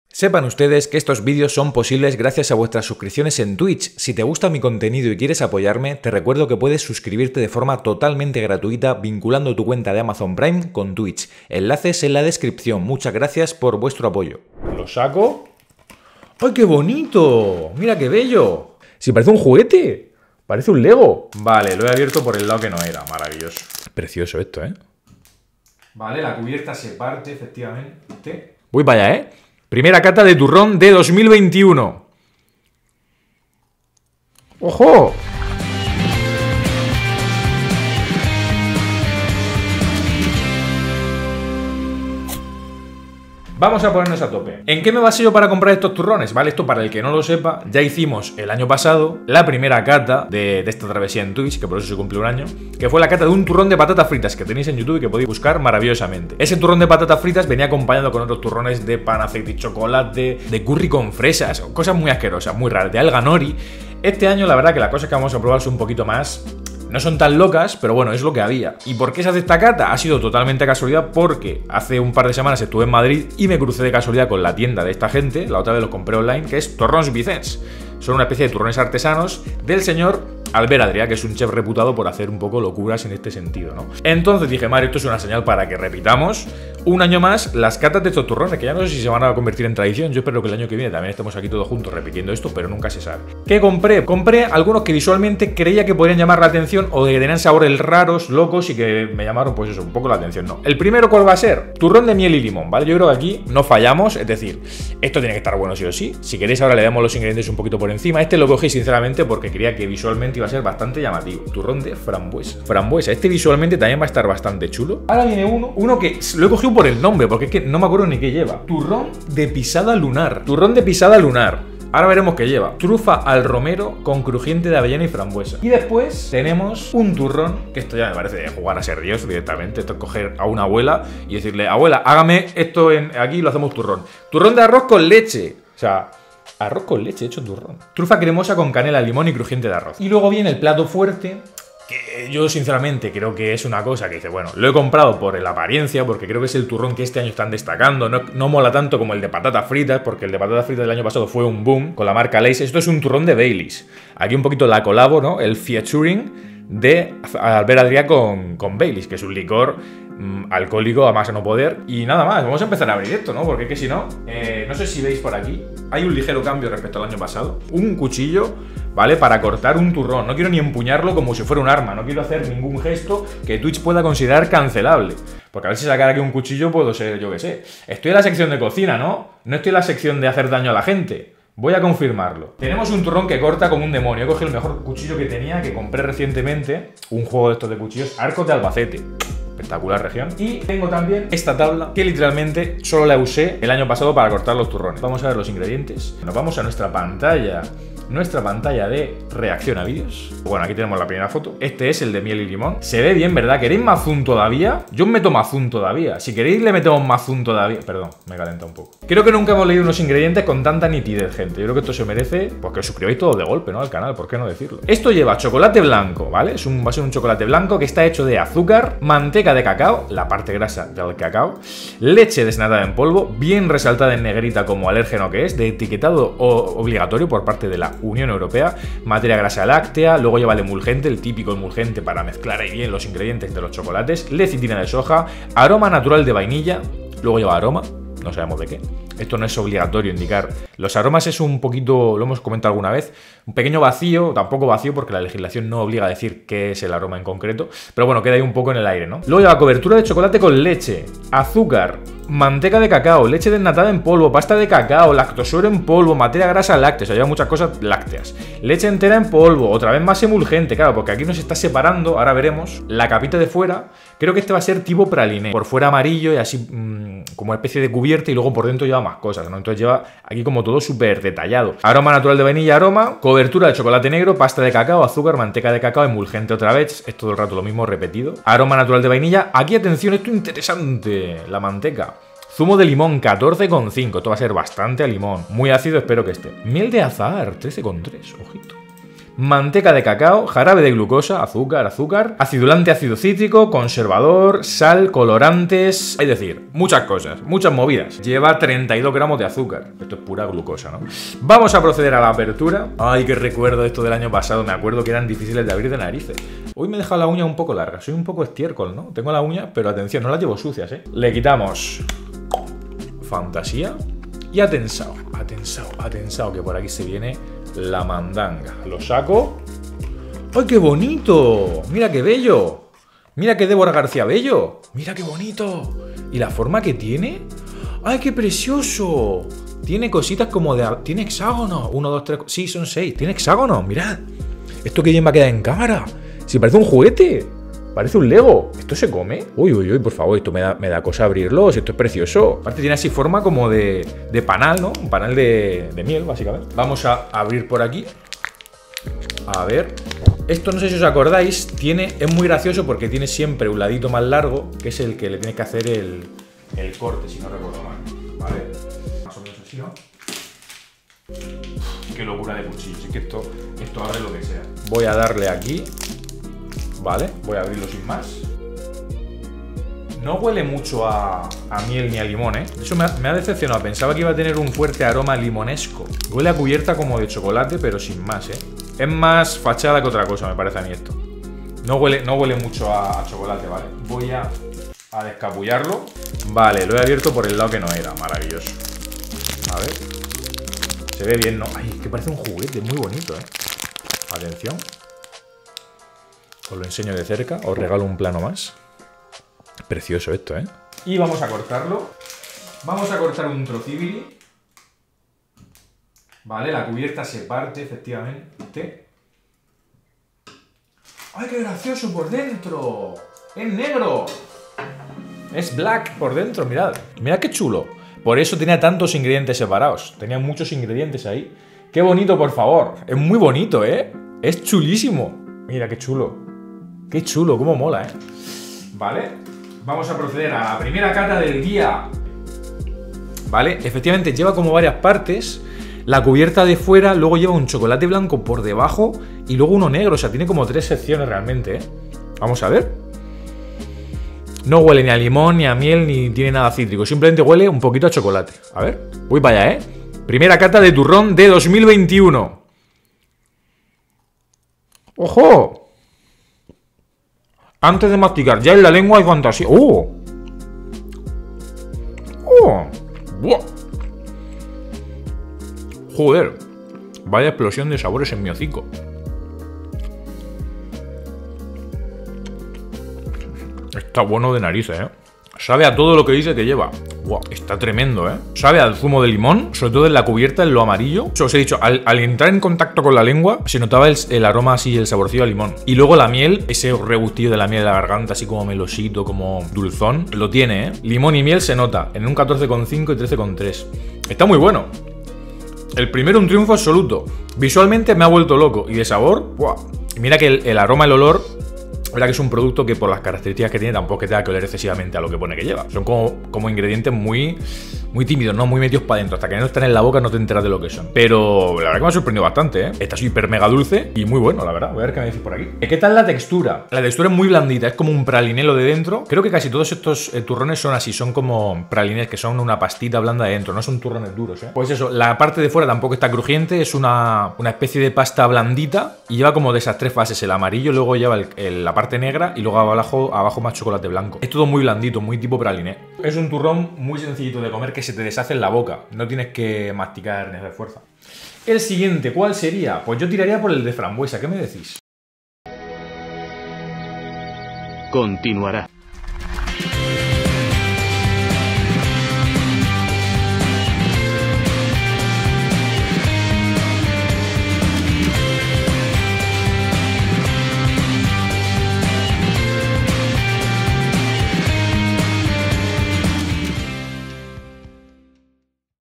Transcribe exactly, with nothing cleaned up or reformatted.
Sepan ustedes que estos vídeos son posibles gracias a vuestras suscripciones en Twitch. Si te gusta mi contenido y quieres apoyarme, te recuerdo que puedes suscribirte de forma totalmente gratuita vinculando tu cuenta de Amazon Prime con Twitch. Enlaces en la descripción. Muchas gracias por vuestro apoyo. ¿Lo saco? ¡Ay, qué bonito! ¡Mira qué bello! Si parece un juguete. Parece un Lego. Vale, lo he abierto por el lado que no era. Maravilloso. Precioso esto, ¿eh? Vale, la cubierta se parte, efectivamente. Voy para allá, ¿eh? Primera cata de turrón de dos mil veintiuno. ¡Ojo! Vamos a ponernos a tope. ¿En qué me basé yo para comprar estos turrones? Vale, esto para el que no lo sepa, ya hicimos el año pasado la primera cata de, de esta travesía en Twitch, que por eso se cumple un año, que fue la cata de un turrón de patatas fritas que tenéis en YouTube y que podéis buscar maravillosamente. Ese turrón de patatas fritas venía acompañado con otros turrones de pan, aceite y chocolate, de curry con fresas, cosas muy asquerosas, muy raras, de alga nori. Este año la verdad que las cosas que vamos a probar son un poquito más... No son tan locas, pero bueno, es lo que había. ¿Y por qué se hace esta cata? Ha sido totalmente casualidad porque hace un par de semanas estuve en Madrid y me crucé de casualidad con la tienda de esta gente, la otra vez los compré online, que es Torrons Vicens. Son una especie de turrones artesanos del señor Albert Adrià, que es un chef reputado por hacer un poco locuras en este sentido, ¿no? Entonces dije, Mario, esto es una señal para que repitamos un año más las catas de estos turrones, que ya no sé si se van a convertir en tradición. Yo espero que el año que viene también estemos aquí todos juntos repitiendo esto, pero nunca se sabe. ¿Qué compré? Compré algunos que visualmente creía que podrían llamar la atención o que tenían sabores raros, locos y que me llamaron, pues eso, un poco la atención, ¿no? El primero, ¿cuál va a ser? Turrón de miel y limón, ¿vale? Yo creo que aquí no fallamos, es decir, esto tiene que estar bueno sí o sí. Si queréis ahora le damos los ingredientes un poquito por encima. Este lo cogí sinceramente porque creía que visualmente iba a ser bastante llamativo. Turrón de frambuesa. Frambuesa, este visualmente también va a estar bastante chulo. Ahora viene uno, uno que lo he cogido por el nombre, porque es que no me acuerdo ni qué lleva. Turrón de pisada lunar. Turrón de pisada lunar. Ahora veremos qué lleva. Trufa al romero con crujiente de avellana y frambuesa. Y después tenemos un turrón, que esto ya me parece de jugar a ser Dios directamente. Esto es coger a una abuela y decirle, abuela, hágame esto en aquí y lo hacemos turrón. Turrón de arroz con leche. O sea... Arroz con leche hecho turrón. Trufa cremosa con canela, limón y crujiente de arroz. Y luego viene el plato fuerte, que yo sinceramente creo que es una cosa que dice, bueno, lo he comprado por la apariencia, porque creo que es el turrón que este año están destacando. No, no mola tanto como el de patatas fritas, porque el de patatas fritas del año pasado fue un boom con la marca Lay's. Esto es un turrón de Baileys. Aquí un poquito la colabo, ¿no? El featuring de Albert Adrià con, con Baileys, que es un licor mmm, alcohólico a más a no poder. Y nada más, vamos a empezar a abrir esto, ¿no? Porque es que si no, eh, no sé si veis por aquí, hay un ligero cambio respecto al año pasado. Un cuchillo, ¿vale? Para cortar un turrón. No quiero ni empuñarlo como si fuera un arma. No quiero hacer ningún gesto que Twitch pueda considerar cancelable. Porque a ver si sacar aquí un cuchillo puedo ser, yo qué sé. Estoy en la sección de cocina, ¿no? No estoy en la sección de hacer daño a la gente. Voy a confirmarlo. Tenemos un turrón que corta como un demonio. He cogido el mejor cuchillo que tenía, que compré recientemente. Un juego de estos de cuchillos. Arcos de Albacete. Espectacular región. Y tengo también esta tabla que literalmente solo la usé el año pasado para cortar los turrones. Vamos a ver los ingredientes. Nos vamos a nuestra pantalla. Nuestra pantalla de reacción a vídeos. Bueno, aquí tenemos la primera foto. Este es el de miel y limón. Se ve bien, ¿verdad? ¿Queréis mazún todavía? Yo meto mazún todavía. Si queréis le metemos mazún todavía. Perdón, me calenta un poco. Creo que nunca hemos leído unos ingredientes con tanta nitidez, gente. Yo creo que esto se merece, pues que os suscribáis todos de golpe, ¿no? Al canal, ¿por qué no decirlo? Esto lleva chocolate blanco, ¿vale? Es un, va a ser un chocolate blanco que está hecho de azúcar, manteca de cacao, la parte grasa del cacao, leche desnatada en polvo, bien resaltada en negrita como alérgeno que es, de etiquetado obligatorio por parte de la Unión Europea, materia grasa láctea, luego lleva el emulgente, el típico emulgente para mezclar ahí bien los ingredientes de los chocolates, lecitina de soja, aroma natural de vainilla, luego lleva aroma, no sabemos de qué. Esto no es obligatorio indicar. Los aromas es un poquito, lo hemos comentado alguna vez, un pequeño vacío, tampoco vacío porque la legislación no obliga a decir qué es el aroma en concreto, pero bueno, queda ahí un poco en el aire, ¿no? Luego lleva cobertura de chocolate con leche, azúcar, manteca de cacao, leche desnatada en polvo, pasta de cacao, lactosuro en polvo, materia grasa láctea, o sea, lleva muchas cosas lácteas, leche entera en polvo, otra vez más emulgente, claro, porque aquí nos está separando, ahora veremos, la capita de fuera. Creo que este va a ser tipo praliné, por fuera amarillo y así mmm, como especie de cubierta y luego por dentro lleva más cosas, ¿no? Entonces lleva aquí como todo súper detallado. Aroma natural de vainilla, aroma, cobertura de chocolate negro, pasta de cacao, azúcar, manteca de cacao, emulgente otra vez, es todo el rato lo mismo repetido. Aroma natural de vainilla, aquí atención, esto es interesante, la manteca. Zumo de limón, catorce coma cinco, esto va a ser bastante a limón, muy ácido, espero que esté. Miel de azahar, trece coma tres, ojito. manteca de cacao, jarabe de glucosa, azúcar, azúcar, acidulante, ácido cítrico, conservador, sal, colorantes... Es decir, muchas cosas, muchas movidas. Lleva treinta y dos gramos de azúcar. Esto es pura glucosa, ¿no? Vamos a proceder a la apertura. Ay, qué recuerdo esto del año pasado. Me acuerdo que eran difíciles de abrir de narices. Hoy me he dejado la uña un poco larga. Soy un poco estiércol, ¿no? Tengo la uña, pero atención, no las llevo sucias, ¿eh? Le quitamos fantasía y atensao, atensao, atensao, que por aquí se viene la mandanga. Lo saco. ¡Ay, qué bonito! ¡Mira qué bello! ¡Mira qué Débora García Bello! ¡Mira qué bonito! ¿Y la forma que tiene? ¡Ay, qué precioso! Tiene cositas como de... Tiene hexágonos. Uno, dos, tres... Sí, son seis. Tiene hexágonos. Mirad. Esto que bien va a quedar en cámara. Si parece un juguete. Parece un Lego. ¿Esto se come? Uy, uy, uy, por favor. Esto me da, me da cosa abrirlo. Si esto es precioso. Aparte tiene así forma como de, de panal, ¿no? Un panal de, de miel, básicamente. Vamos a abrir por aquí. A ver. Esto, no sé si os acordáis, tiene, es muy gracioso porque tiene siempre un ladito más largo, que es el que le tienes que hacer el, el corte, si no recuerdo mal. Vale. Más o menos así, ¿no? Uf, qué locura de cuchillo. Es que esto, esto abre lo que sea. Voy a darle aquí. Vale, voy a abrirlo sin más. No huele mucho a, a miel ni a limón, ¿eh? Eso me ha, me ha decepcionado. Pensaba que iba a tener un fuerte aroma limonesco. Huele a cubierta como de chocolate, pero sin más, ¿eh? Es más fachada que otra cosa, me parece a mí esto. No huele, no huele mucho a, a chocolate, ¿vale? Voy a, a descapullarlo. Vale, lo he abierto por el lado que no era. Maravilloso. A ver. Se ve bien, ¿no? Ay, es que parece un juguete muy bonito, ¿eh? Atención. Os lo enseño de cerca. Os regalo un plano más. Precioso esto, ¿eh? Y vamos a cortarlo. Vamos a cortar un trocibili. Vale, la cubierta se parte, efectivamente. ¡Ay, qué gracioso por dentro! ¡Es negro! Es black por dentro, mirad. Mirad qué chulo. Por eso tenía tantos ingredientes separados. Tenía muchos ingredientes ahí. ¡Qué bonito, por favor! Es muy bonito, ¿eh? Es chulísimo. Mira, qué chulo. Qué chulo, cómo mola, ¿eh? Vale. Vamos a proceder a la primera cata del día. Vale, efectivamente lleva como varias partes. La cubierta de fuera, luego lleva un chocolate blanco por debajo y luego uno negro. O sea, tiene como tres secciones realmente, ¿eh? Vamos a ver. No huele ni a limón, ni a miel, ni tiene nada cítrico. Simplemente huele un poquito a chocolate. A ver, voy para allá, ¿eh? Primera cata de turrón de dos mil veintiuno. ¡Ojo! Antes de masticar, ya en la lengua hay fantasía. ¡Oh! ¡Oh! ¡Buah! Joder, vaya explosión de sabores en mi hocico. Está bueno de narices, ¿eh? Sabe a todo lo que dice que lleva. Wow, está tremendo, ¿eh? Sabe al zumo de limón, sobre todo en la cubierta, en lo amarillo. Eso os he dicho, al, al entrar en contacto con la lengua, se notaba el, el aroma así, el saborcillo a limón. Y luego la miel, ese regustillo de la miel de la garganta, así como melosito, como dulzón, lo tiene, ¿eh? Limón y miel se nota en un catorce coma cinco y trece coma tres. Está muy bueno. El primero un triunfo absoluto. Visualmente me ha vuelto loco. Y de sabor, ¡buah! Y mira que el, el aroma, el olor, verdad que es un producto que por las características que tiene tampoco que tenga que oler excesivamente a lo que pone que lleva. Son como, como ingredientes muy, muy tímidos, ¿no? Muy metidos para adentro. Hasta que no están en la boca no te enteras de lo que son. Pero la verdad que me ha sorprendido bastante, ¿eh? Está súper mega dulce y muy bueno, la verdad. Voy a ver qué me decís por aquí. ¿Qué tal la textura? La textura es muy blandita, es como un pralinelo de dentro. Creo que casi todos estos eh, turrones son así, son como pralinés, que son una pastita blanda de dentro, no son turrones duros, ¿eh? Pues eso, la parte de fuera tampoco está crujiente, es una, una especie de pasta blandita y lleva como de esas tres fases, el amarillo, luego lleva el, el, la parte negra y luego abajo, abajo más chocolate blanco. Es todo muy blandito, muy tipo praliné. Es un turrón muy sencillito de comer que se te deshace en la boca. No tienes que masticar ni hacer fuerza. El siguiente, ¿cuál sería? Pues yo tiraría por el de frambuesa. ¿Qué me decís? Continuará.